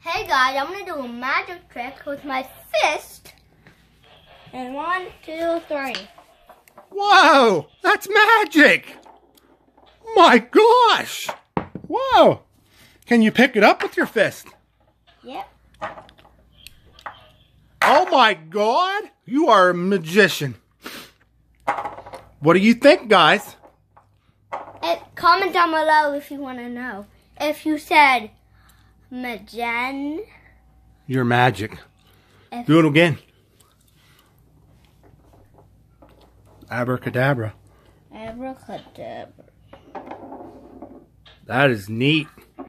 Hey guys, I'm gonna do a magic trick with my fist. And 1, 2, 3. Whoa, that's magic! My gosh! Whoa! Can you pick it up with your fist? Yep. Oh my God! You are a magician. What do you think, guys? Comment down below if you want to know. If you said Magen. You're magic. Do it again. Abracadabra. Abracadabra. That is neat.